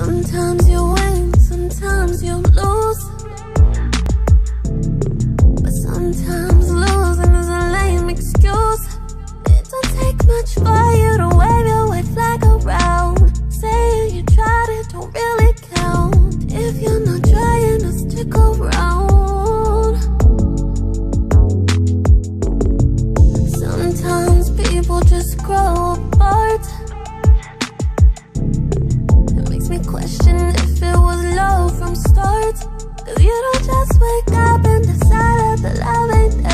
Sometimes you win, sometimes you lose, but sometimes losing is a lame excuse. It don't take much for you to wave your white flag around. Saying you tried it don't really count if you're not trying to stick around. Sometimes people just grow apart. It makes me question if it was love from start. 'Cause you don't just wake up and decide that the love ain't